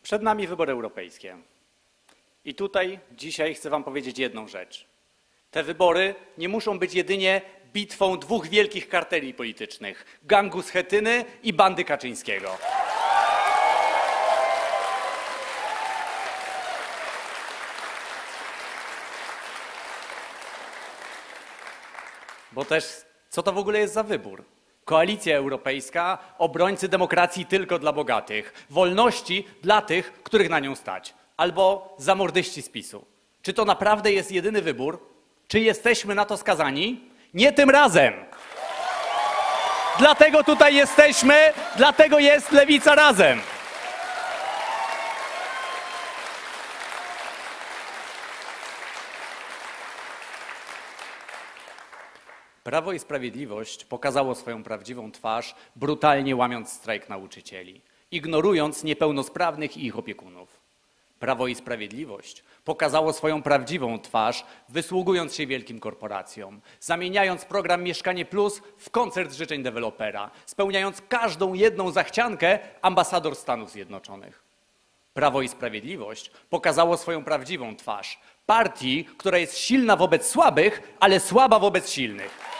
Przed nami wybory europejskie. I tutaj dzisiaj chcę wam powiedzieć jedną rzecz. Te wybory nie muszą być jedynie bitwą dwóch wielkich karteli politycznych. Gangu Schetyny i bandy Kaczyńskiego. Bo też co to w ogóle jest za wybór? Koalicja Europejska, obrońcy demokracji tylko dla bogatych, wolności dla tych, których na nią stać, albo zamordyści z PiS-u. Czy to naprawdę jest jedyny wybór? Czy jesteśmy na to skazani? Nie tym razem! Dlatego tutaj jesteśmy, dlatego jest Lewica Razem! Prawo i Sprawiedliwość pokazało swoją prawdziwą twarz, brutalnie łamiąc strajk nauczycieli, ignorując niepełnosprawnych i ich opiekunów. Prawo i Sprawiedliwość pokazało swoją prawdziwą twarz, wysługując się wielkim korporacjom, zamieniając program Mieszkanie Plus w koncert życzeń dewelopera, spełniając każdą jedną zachciankę ambasador Stanów Zjednoczonych. Prawo i Sprawiedliwość pokazało swoją prawdziwą twarz, partii, która jest silna wobec słabych, ale słaba wobec silnych.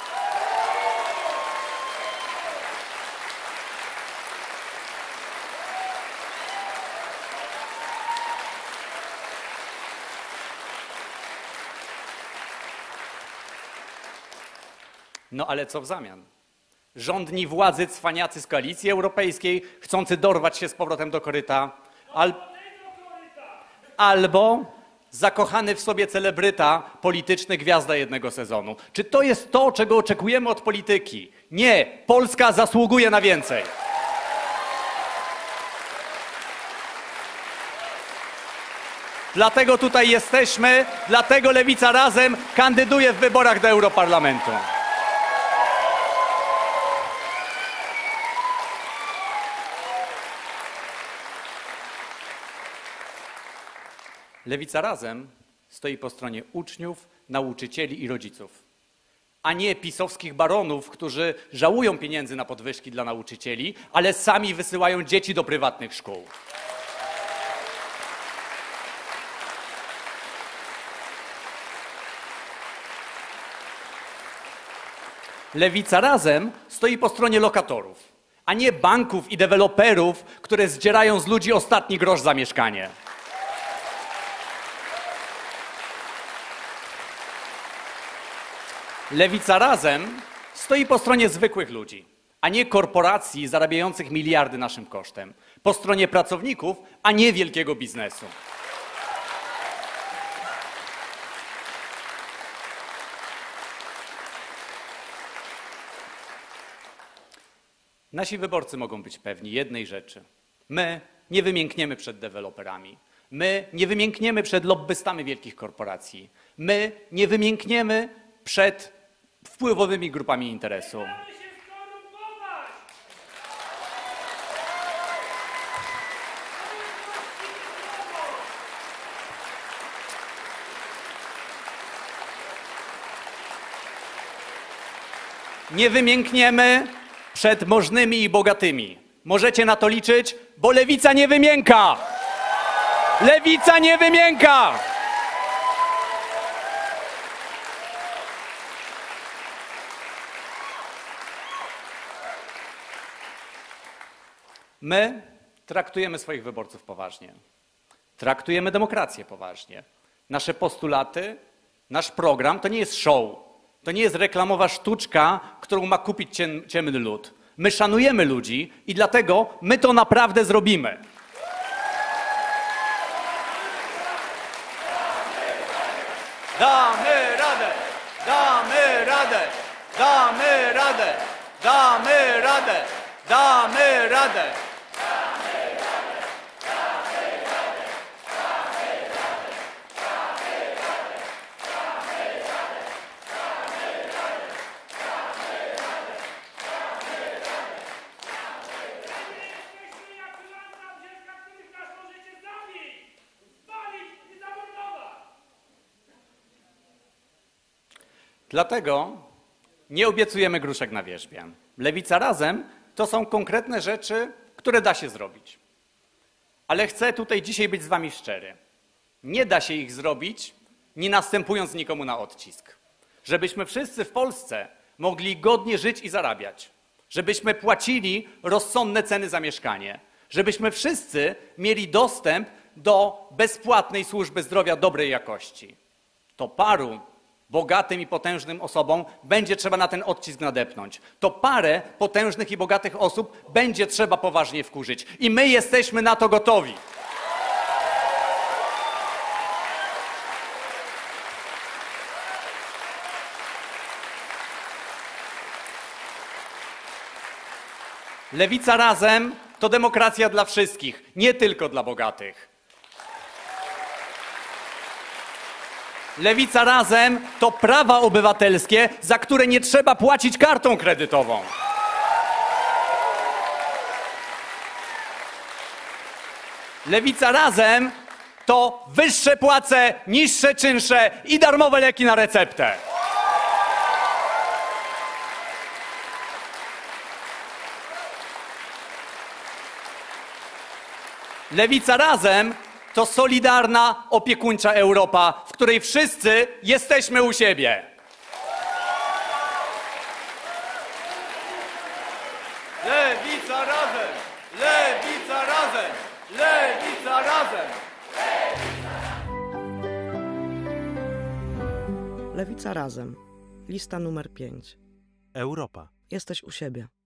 No ale co w zamian? Rządni władzy cwaniacy z Koalicji Europejskiej, chcący dorwać się z powrotem do koryta, albo zakochany w sobie celebryta polityczny, gwiazda jednego sezonu. Czy to jest to, czego oczekujemy od polityki? Nie, Polska zasługuje na więcej. Dlatego tutaj jesteśmy, dlatego Lewica Razem kandyduje w wyborach do Europarlamentu. Lewica Razem stoi po stronie uczniów, nauczycieli i rodziców, a nie pisowskich baronów, którzy żałują pieniędzy na podwyżki dla nauczycieli, ale sami wysyłają dzieci do prywatnych szkół. Lewica Razem stoi po stronie lokatorów, a nie banków i deweloperów, które zdzierają z ludzi ostatni grosz za mieszkanie. Lewica Razem stoi po stronie zwykłych ludzi, a nie korporacji zarabiających miliardy naszym kosztem. Po stronie pracowników, a nie wielkiego biznesu. Nasi wyborcy mogą być pewni jednej rzeczy. My nie wymiękniemy przed deweloperami. My nie wymiękniemy przed lobbystami wielkich korporacji. My nie wymiękniemy przed wpływowymi grupami interesu. Nie wymiękniemy przed możnymi i bogatymi. Możecie na to liczyć, bo Lewica nie wymięka! Lewica nie wymięka! My traktujemy swoich wyborców poważnie. Traktujemy demokrację poważnie. Nasze postulaty, nasz program to nie jest show. To nie jest reklamowa sztuczka, którą ma kupić ciemny lud. My szanujemy ludzi i dlatego my to naprawdę zrobimy. Damy radę! Damy radę! Damy radę! Damy radę! Damy radę! Dlatego nie obiecujemy gruszek na wierzbie. Lewica Razem to są konkretne rzeczy, które da się zrobić. Ale chcę tutaj dzisiaj być z wami szczery. Nie da się ich zrobić, nie następując nikomu na odcisk. Żebyśmy wszyscy w Polsce mogli godnie żyć i zarabiać. Żebyśmy płacili rozsądne ceny za mieszkanie. Żebyśmy wszyscy mieli dostęp do bezpłatnej służby zdrowia dobrej jakości. To paru bogatym i potężnym osobom będzie trzeba na ten odcisk nadepnąć. To parę potężnych i bogatych osób będzie trzeba poważnie wkurzyć. I my jesteśmy na to gotowi. Lewica Razem to demokracja dla wszystkich, nie tylko dla bogatych. Lewica Razem to prawa obywatelskie, za które nie trzeba płacić kartą kredytową. Lewica Razem to wyższe płace, niższe czynsze i darmowe leki na receptę. Lewica Razem to solidarna, opiekuńcza Europa, w której wszyscy jesteśmy u siebie. Lewica Razem! Lewica Razem! Lewica Razem! Lewica Razem. Lista numer 5. Europa. Jesteś u siebie.